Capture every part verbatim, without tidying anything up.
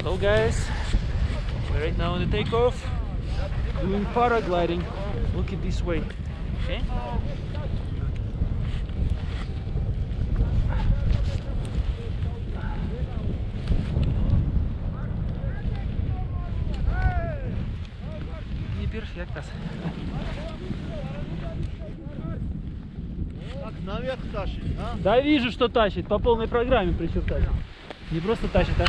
So guys, we're right now on the takeoff, doing paragliding. Look at this way, okay? Не перфектас. Так, наверх тащит, а? Да, вижу, что тащит, по полной программе причем тащит. Не просто тащит, а...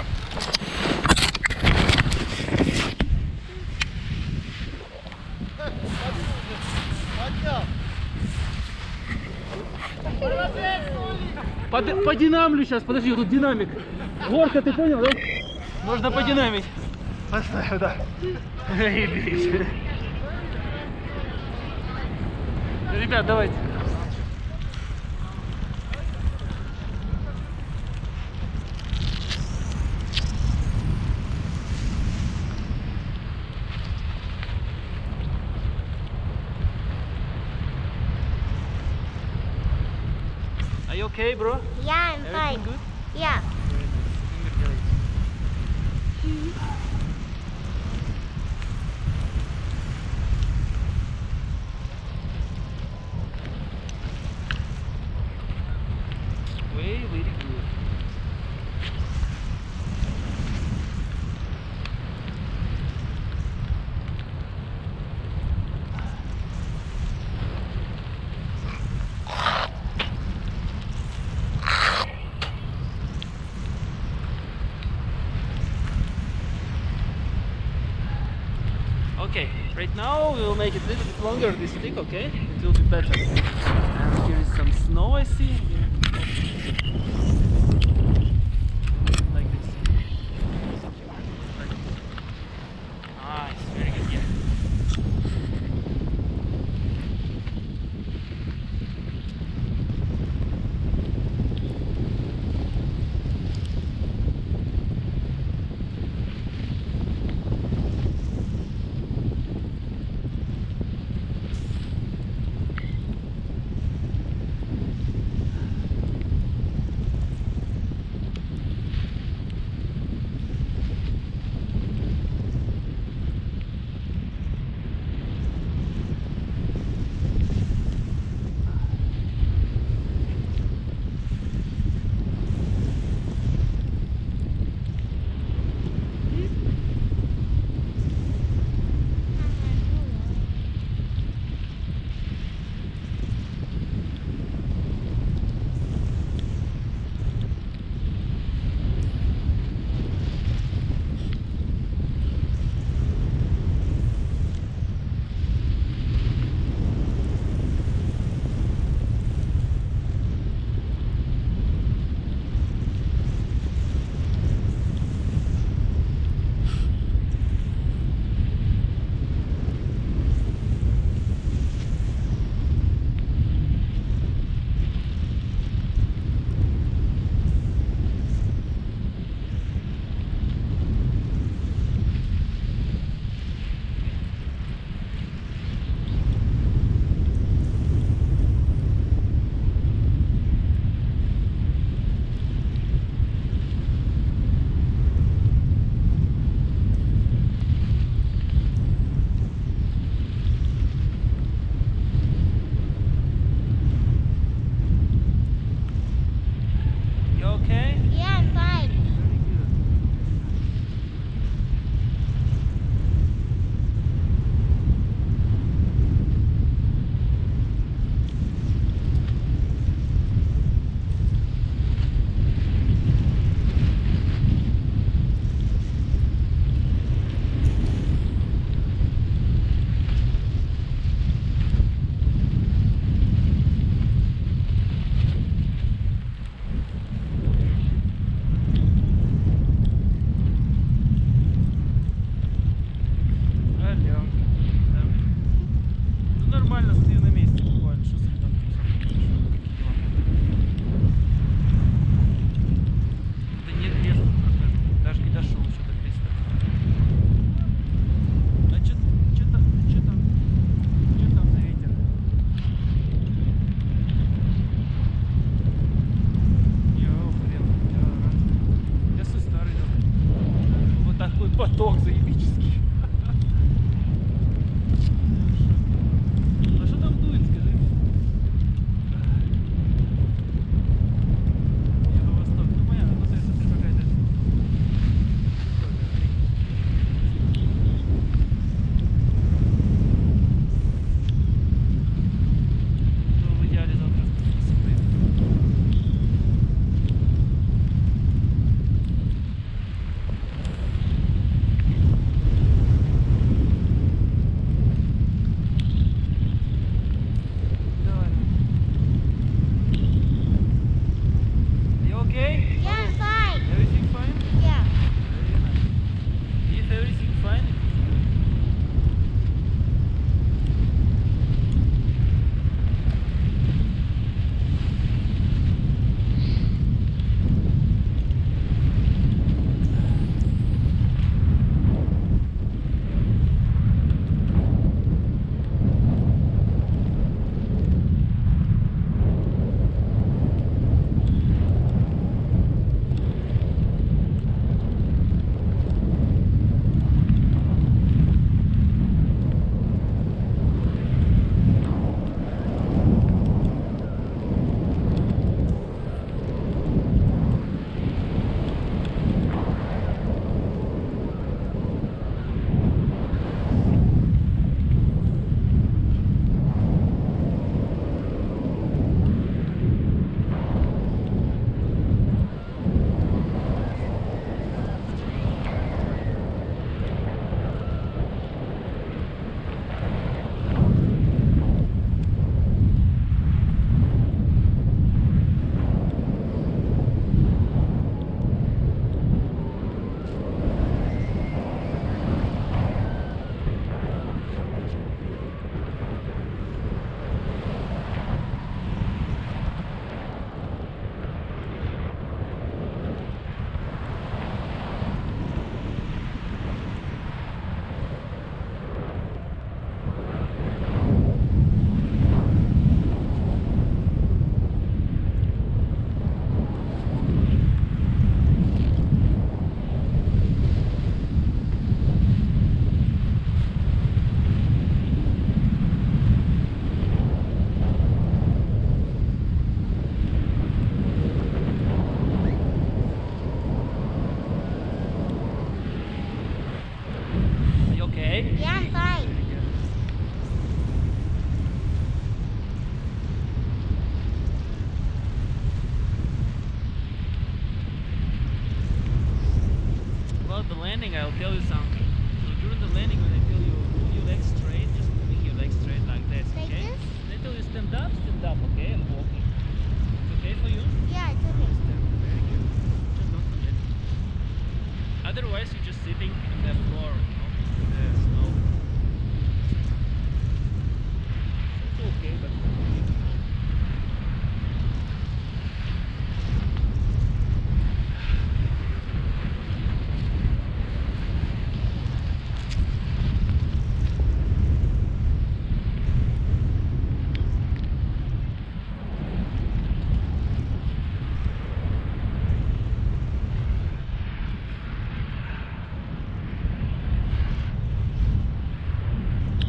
По, по динамлю сейчас, подожди, тут динамик. Горка, ты понял, да? Можно подинамить. Поставь, да. Ребят, давайте. Are you okay, bro? Yeah, I'm fine. Everything good? Yeah. Way, very good. Okay, right now we will make it a little bit longer this stick, okay? It will be better. And here is some snow I see. Like this. Nice, very good, yeah. поток заебический. А что там дует, скажи мне? Юго-восток. Ну понятно, тут это какая-то... Ну, в идеале завтра спуститься поедем. Давай. You okay? Yeah, I'm fine. Everything fine? Yeah. Very nice. If everything fine, you okay? Yeah, I'm fine. About the landing, I'll tell you something. So during the landing, when I tell you move your legs straight, just moving your legs straight like this, Like okay? this? When I tell you stand up, stand up, okay? And walking